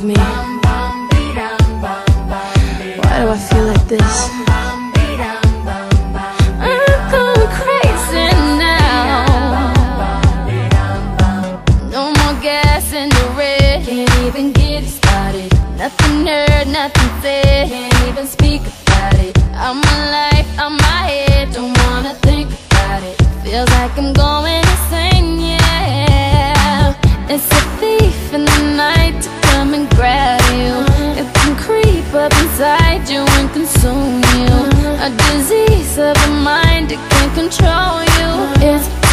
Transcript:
me? Why do I feel like this? I'm going crazy now. No more gas in the red. Can't even get it started. Nothing heard, nothing said. Can't even speak about it. I'm alive, I'm my head. Don't wanna think about it. Feels like I'm going insane, yeah. It's a thief in the night to come and grab you. It can creep up inside you and consume you. A disease of the mind, it can control you. It's